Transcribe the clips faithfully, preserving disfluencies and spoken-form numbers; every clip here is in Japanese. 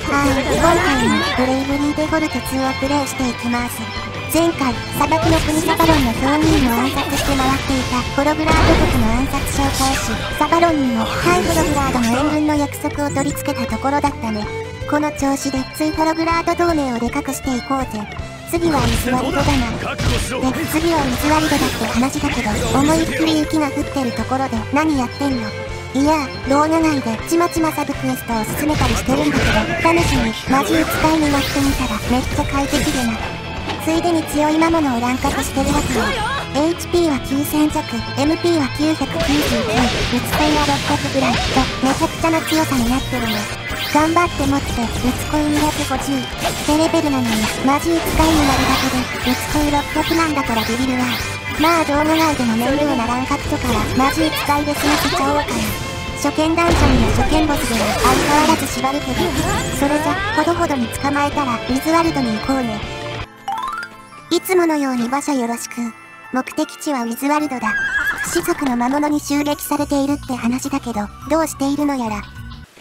はい、今回もブレイブリーデフォルトツーをプレイしていきます。前回、砂漠の国サバロンのヒョウニーを暗殺して回っていたホログラード族の暗殺者を返し、サバロンにも対ホログラードの援軍の約束を取り付けたところだったね。この調子でツイホログラード同盟をでかくしていこうぜ。次は水割りドだな。で、次は水割りドだって話だけど、思いっきり雪が降ってるところで何やってんの？いや、動画内でちまちまサブクエストを進めたりしてるんだけど、試しに魔獣使いに乗ってみたらめっちゃ快適でな。ついでに強い魔物をランクアップしてるわけよ。エイチピー はきゅうせん弱、エムピー はきゅうひゃくきゅうじゅうきゅう、打ち込みはろっぴゃくぐらいとめちゃくちゃな強さになってるね。頑張って持って打ち込みにひゃくごじゅうってレベルなのに魔獣使いになるだけで打ち込みろっぴゃくなんだからビビるわ。まあ動画外での面倒なランカットから魔獣使いで済ませちゃおうかな。初見ダンジョンや初見ボスでは相変わらず縛るけど、それじゃほどほどに捕まえたらウィズワルドに行こうね。いつものように馬車よろしく。目的地はウィズワルドだ。不死族の魔物に襲撃されているって話だけど、どうしているのやら。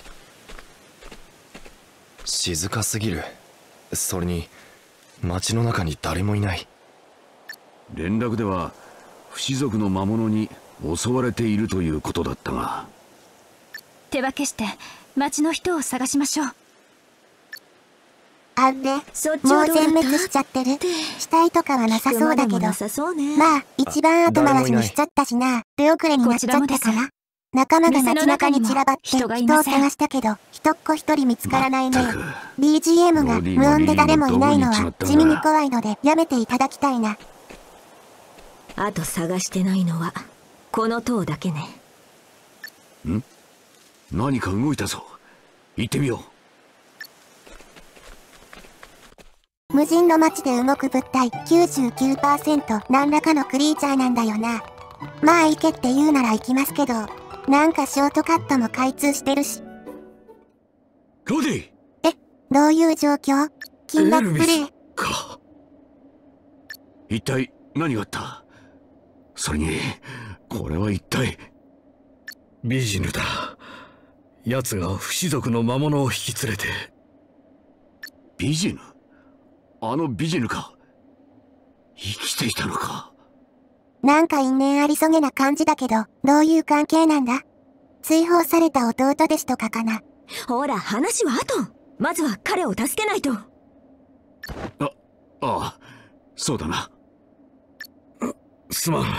静かすぎる。それに街の中に誰もいない。 連絡では不死族の魔物に襲われているということだったが、 手分けして町の人を探しましょう。 あれ、もう全滅しちゃってる。死体とかはなさそうだけど、まあ一番後回しにしちゃったしな。出遅れになっちゃったかな。仲間が街中に散らばって人を探したけど、人っ子一人見つからないね。ビージーエム が無音で誰もいないのは地味に怖いのでやめていただきたいな。 あと探してないのはこの塔だけね。 ん？何か動いたぞ。行ってみよう。 無人の街で動く物体 きゅうじゅうきゅうパーセント 何らかのクリーチャーなんだよな。まあ行けって言うなら行きますけど、なんかショートカットも開通してるし。 ロディ！ え、どういう状況？緊迫プレイか。一体何があった？それに、これは一体。 ビジヌだ。奴が不死族の魔物を引き連れて。 ビジヌ？あのビジヌか。生きていたのか。 なんか因縁ありそげな感じだけど、どういう関係なんだ？追放された弟弟子とかかな。 ほら、話は後。まずは彼を助けないと。 あ、ああ、そうだな。 すまん。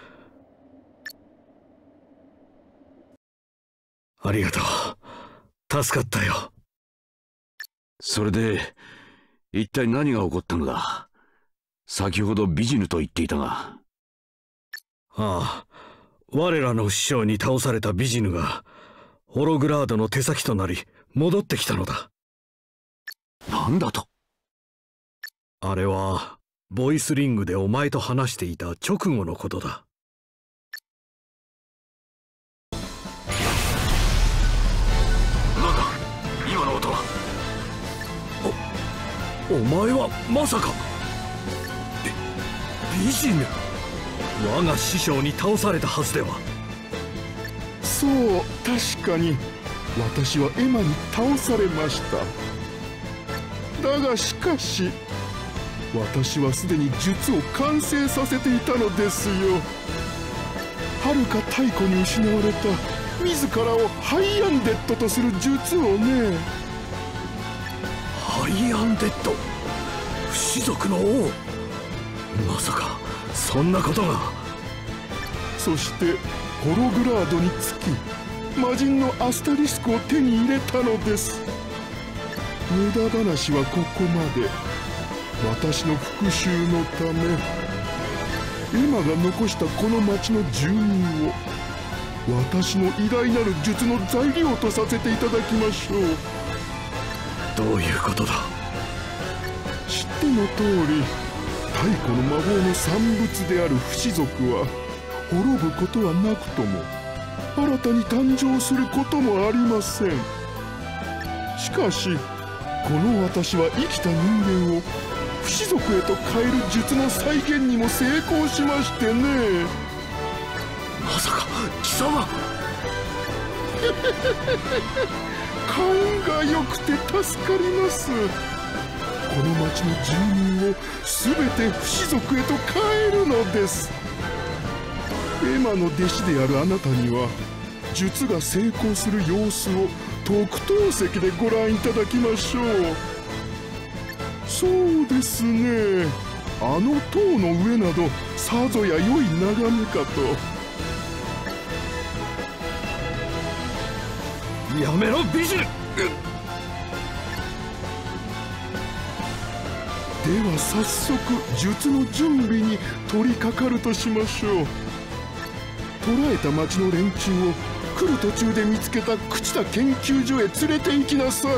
ありがとう。助かったよ。 それで、一体何が起こったのだ？先ほどビジヌと言っていたが。 ああ、我らの師匠に倒されたビジヌが、ホログラードの手先となり、戻ってきたのだ。 なんだと？ あれは、ボイスリングでお前と話していた直後のことだ。 なんだ今の音は。 お、お前はまさか。ビ、ビジヌ。我が師匠に倒されたはずでは。 そう、確かに私はエマに倒されました。だがしかし私はすでに術を完成させていたのですよ。はるか太古に失われた自らをハイアンデッドとする術をね。 ハイアンデッド、不死族の王。まさかそんなことが。 そしてホログラードにつき魔人のアスタリスクを手に入れたのです。無駄話はここまで。私の復讐のためエマが残したこの町の住民を私の偉大なる術の材料とさせていただきましょう。 どういうことだ？ 知っての通り太古の魔法の産物である不死族は滅ぶことはなくとも新たに誕生することもありません。しかしこの私は生きた人間を不死族へと変える術の再現にも成功しましてね。 まさか貴様。 勘が良くて助かります。この町の住民を全て不死族へと変えるのです。エマの弟子であるあなたには術が成功する様子を特等席でご覧いただきましょう。そうですね、あの塔の上などさぞや良い眺めかと。 やめろビジル。 では早速術の準備に取り掛かるとしましょう。捕らえた町の連中を来る途中で見つけた朽田研究所へ連れて行きなさい。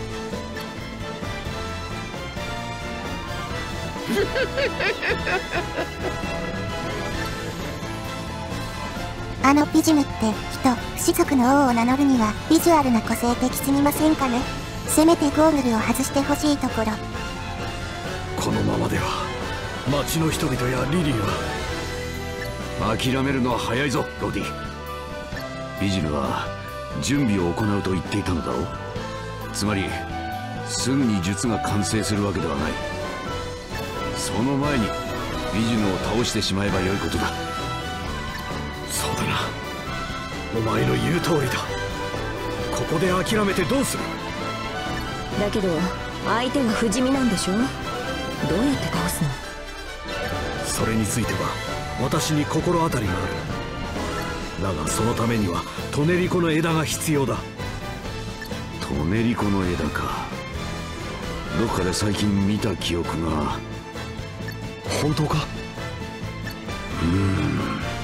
あのビジムって人、不死族の王を名乗るにはビジュアルな個性的すぎませんかね。せめてゴーグルを外してほしいところ。 このままでは町の人々やリリー諦めるのは早いぞロディ。ビジルは準備を行うと言っていたのだろう。つまりすぐに術が完成するわけではない。その前にビジルを倒してしまえばよいことだ。 そうだな、お前の言う通りだ。ここで諦めてどうする。 だけど相手が不死身なんでしょ。どうやって倒すの？ それについては私に心当たりがある。だがそのためにはトネリコの枝が必要だ。 トネリコの枝か。どっかで最近見た記憶が。 本当か？ うーん。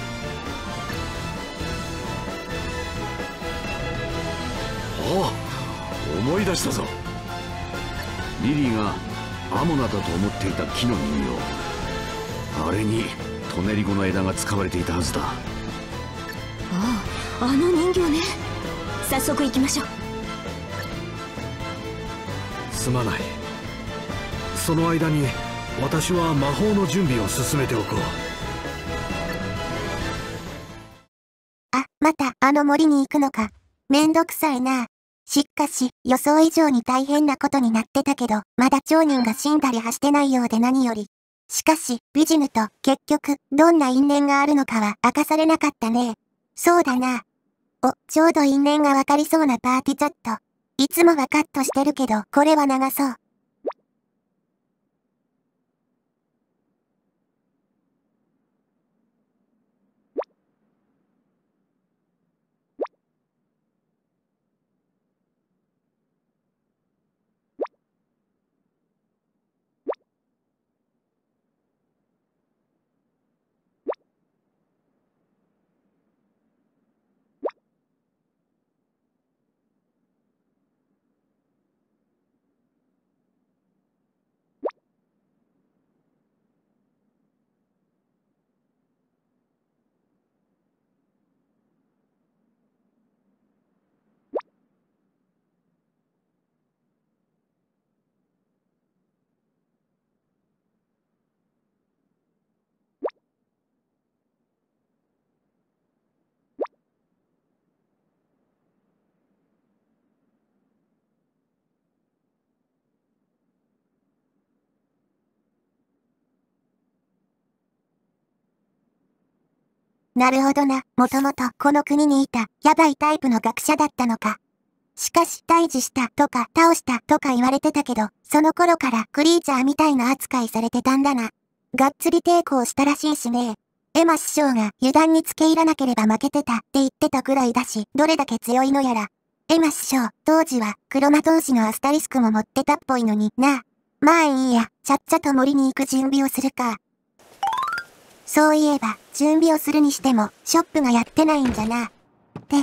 ああ、思い出したぞ。リリーがアモナだと思っていた木の人形、あれにトネリコの枝が使われていたはずだ。ああ、あの人形ね。早速行きましょう。 すまない。その間に私は魔法の準備を進めておこう。 あ、またあの森に行くのか。めんどくさいな。しかし、予想以上に大変なことになってたけど、まだ町人が死んだりはしてないようで何より。しかし、ビジムと結局、どんな因縁があるのかは明かされなかったね。そうだな。お、ちょうど因縁がわかりそうなパーティチャット。いつもはカットしてるけど、これは流そう。なるほどな。もともとこの国にいたヤバいタイプの学者だったのか。しかし退治したとか倒したとか言われてたけど、その頃からクリーチャーみたいな扱いされてたんだな。がっつり抵抗したらしいしね。エマ師匠が油断につけ入らなければ負けてたって言ってたくらいだし、どれだけ強いのやら。エマ師匠、当時は黒魔闘士のアスタリスクも持ってたっぽいのにな。まあいいや、ちゃっちゃと森に行く準備をするか。そういえば、準備をするにしても、ショップがやってないんじゃな。って、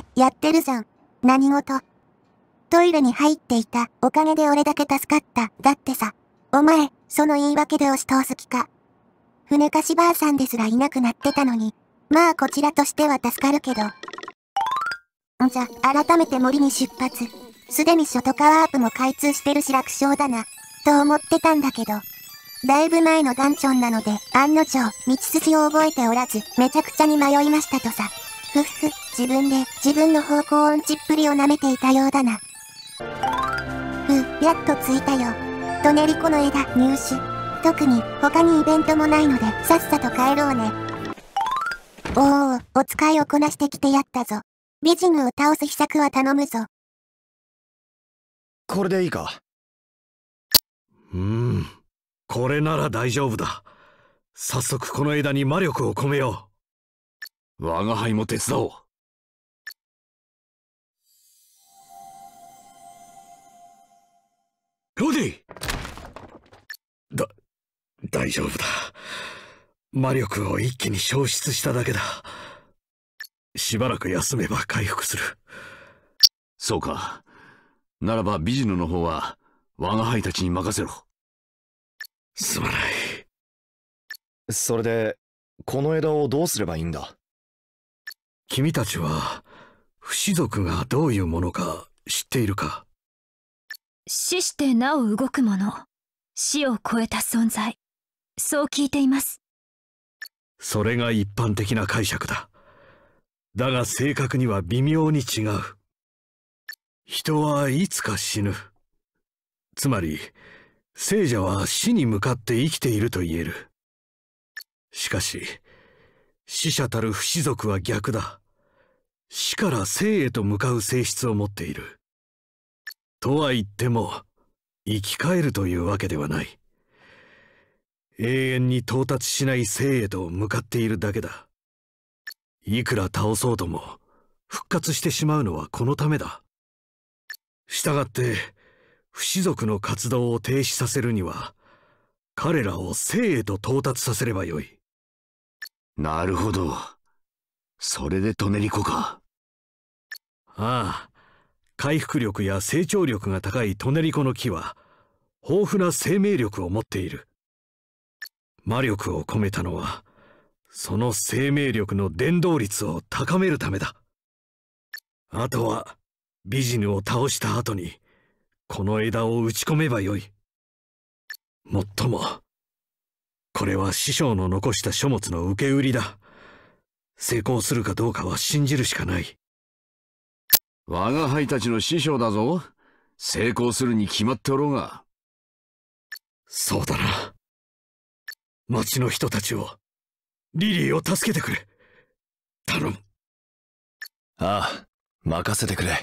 やってるじゃん。何事？トイレに入っていた。おかげで俺だけ助かった。だってさ。お前、その言い訳で押し通す気か。船貸しばあさんですらいなくなってたのに。まあこちらとしては助かるけど。んじゃ、改めて森に出発。すでにショトカワープも開通してるし楽勝だな。と思ってたんだけど。だいぶ前のダンチョンなので、案の定、道筋を覚えておらず、めちゃくちゃに迷いましたとさ。ふっふ、自分で、自分の方向音痴っぷりを舐めていたようだな。 う、やっと着いたよ。トネリコの枝入手。特に他にイベントもないのでさっさと帰ろうね。おお、お使いをこなしてきてやったぞ。ビジヌを倒す秘策は頼むぞ。 これでいいか？ うーん、これなら大丈夫だ。早速この枝に魔力を込めよう。我が輩も手伝おう。 ロディ！だ、大丈夫だ。魔力を一気に消失しただけだ。しばらく休めば回復する。 そうか。ならばビジヌの方は我が輩たちに任せろ。 すまない。 それでこの枝をどうすればいいんだ？ 君たちは不死族がどういうものか知っているか？ 死してなお動くもの、死を超えた存在、そう聞いています。 それが一般的な解釈だ。だが正確には微妙に違う。人はいつか死ぬ。つまり聖者は死に向かって生きていると言える。しかし死者たる不死族は逆だ。死から生へと向かう性質を持っている。とは言っても生き返るというわけではない。永遠に到達しない生へと向かっているだけだ。いくら倒そうとも復活してしまうのはこのためだ。したがって不死族の活動を停止させるには彼らを生へと到達させればよい。 なるほど。それでトネリコか。 ああ、回復力や成長力が高いトネリコの木は豊富な生命力を持っている。魔力を込めたのはその生命力の伝導率を高めるためだ。あとはビジヌを倒した後にこの枝を打ち込めばよい。もっともこれは師匠の残した書物の受け売りだ。成功するかどうかは信じるしかない。 我が輩たちの師匠だぞ。成功するに決まっておろうが。 そうだな。町の人たちを、リリーを助けてくれ。頼む。 ああ、任せてくれ。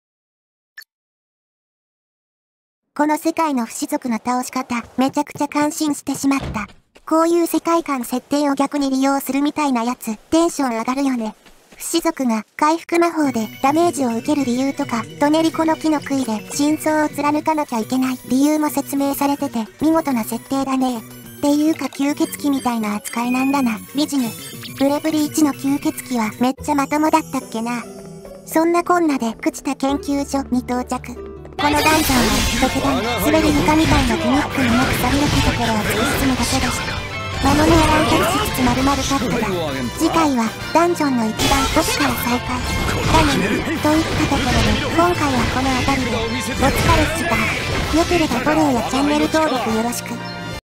この世界の不死族の倒し方、めちゃくちゃ感心してしまった。こういう世界観設定を逆に利用するみたいなやつ、テンション上がるよね。不死族が回復魔法でダメージを受ける理由とか、トネリコの木の杭で真相を貫かなきゃいけない理由も説明されてて、見事な設定だね。っていうか吸血鬼みたいな扱いなんだな、ビジヌ。ブレブリーいちの吸血鬼はめっちゃまともだったっけな。そんなこんなで朽ちた研究所に到着。このダンジョンは特段滑り床みたいなギミックになくさびれたところを突き進むだけでした。魔物や乱脚室丸々カットだ。次回はダンジョンの一番奥から再開。だのに、といったところで今回はこの辺りでお疲れっした。良ければフォローやチャンネル登録よろしく。